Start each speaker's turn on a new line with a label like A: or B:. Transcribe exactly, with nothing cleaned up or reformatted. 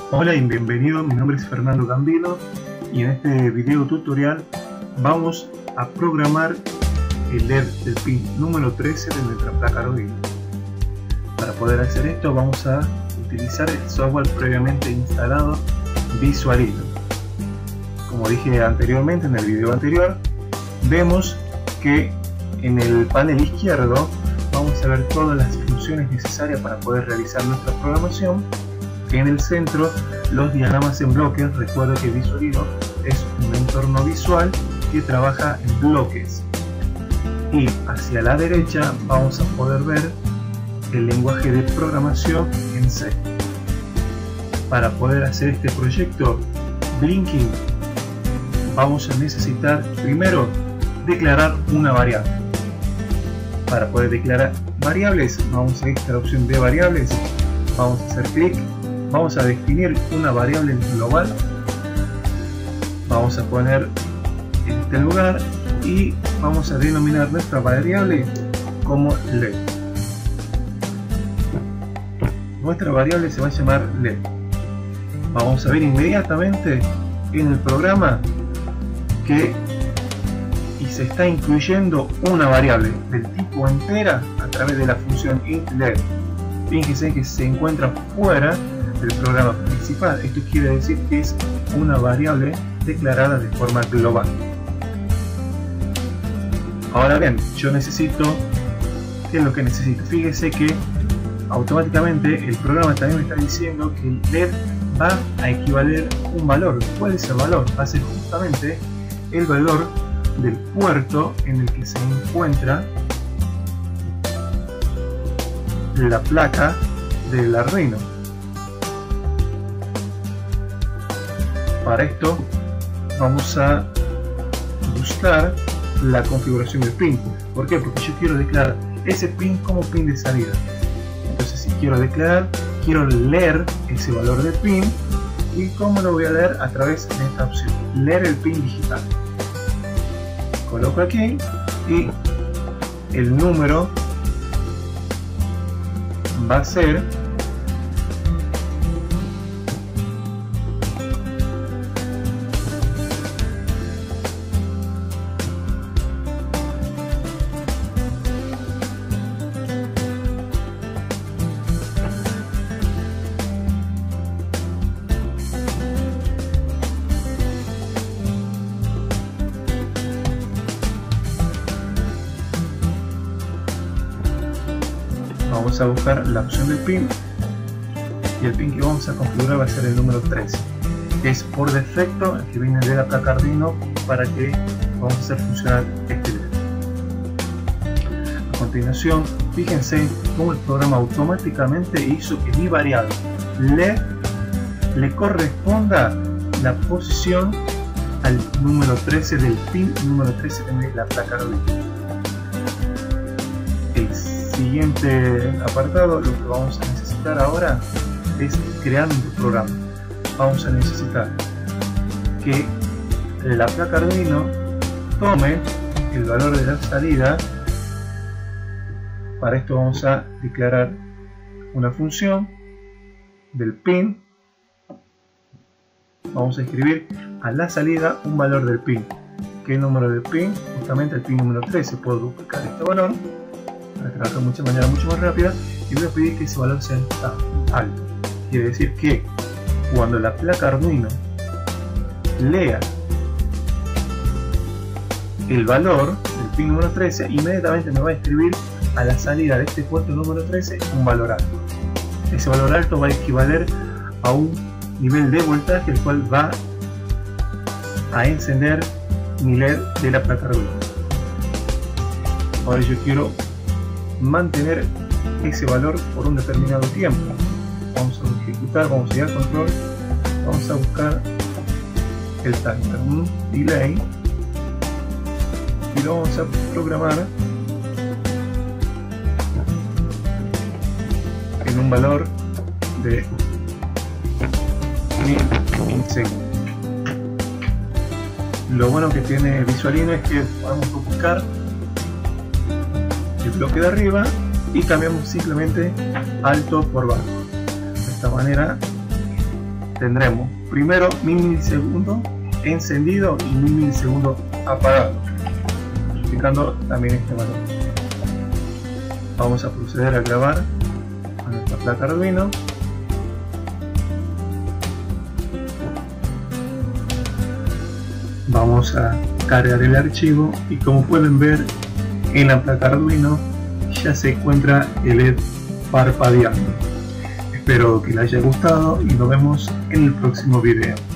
A: Hola y bienvenido, mi nombre es Fernando Gambino y en este video tutorial vamos a programar el L E D del pin número trece de nuestra placa Arduino. Para poder hacer esto vamos a utilizar el software previamente instalado Visualino. Como dije anteriormente en el video anterior, vemos que en el panel izquierdo vamos a ver todas las funciones necesarias para poder realizar nuestra programación. En el centro los diagramas en bloques. Recuerda que Visualino es un entorno visual que trabaja en bloques, y hacia la derecha vamos a poder ver el lenguaje de programación en C. Para poder hacer este proyecto Blinking vamos a necesitar primero declarar una variable. Para poder declarar variables vamos a ir a la opción de variables, vamos a hacer clic, vamos a definir una variable global, vamos a poner en este lugar y vamos a denominar nuestra variable como L E D. Nuestra variable se va a llamar L E D. Vamos a ver inmediatamente en el programa que y se está incluyendo una variable del tipo entera a través de la función int L E D. Fíjense que se encuentra fuera del programa principal. Esto quiere decir que es una variable declarada de forma global. Ahora bien, yo necesito, ¿qué es lo que necesito? Fíjese que automáticamente el programa también me está diciendo que el L E D va a equivaler un valor. ¿Cuál es el valor? Va a ser justamente el valor del puerto en el que se encuentra la placa del Arduino. Para esto vamos a buscar la configuración del pin. ¿Por qué? Porque yo quiero declarar ese pin como pin de salida. Entonces, si quiero declarar, quiero leer ese valor del pin. ¿Y cómo lo voy a leer? A través de esta opción, leer el pin digital. Coloco aquí y el número va a ser vamos a buscar la opción del pin y el pin que vamos a configurar va a ser el número trece, que es por defecto el que viene de la placa Arduino para que vamos a hacer funcionar este L E D. A continuación, fíjense cómo el programa automáticamente hizo que mi variable L E D le corresponda la posición al número trece del pin número trece de la placa Arduino. Siguiente apartado, lo que vamos a necesitar ahora es crear un programa. Vamos a necesitar que la placa Arduino tome el valor de la salida. Para esto vamos a declarar una función del pin. Vamos a escribir a la salida un valor del pin. ¿Qué número del pin? Justamente el pin número trece. Puedo duplicar este valor para trabajar de mucha manera mucho más rápida y voy a pedir que ese valor sea alto. Quiere decir que cuando la placa Arduino lea el valor del pin número trece, inmediatamente me va a escribir a la salida de este puerto número trece un valor alto. Ese valor alto va a equivaler a un nivel de voltaje el cual va a encender mi L E D de la placa Arduino. Ahora yo quiero mantener ese valor por un determinado tiempo. Vamos a ejecutar, vamos a ir al control, vamos a buscar el timer, un delay, y lo vamos a programar en un valor de mil milisegundos. Lo bueno que tiene Visualino es que podemos buscar el bloque de arriba y cambiamos simplemente alto por bajo. De esta manera tendremos primero mil milisegundos encendido y mil milisegundos apagado, indicando también este valor. Vamos a proceder a grabar a nuestra placa Arduino. Vamos a cargar el archivo y como pueden ver en la placa Arduino ya se encuentra el L E D parpadeando. Espero que les haya gustado y nos vemos en el próximo video.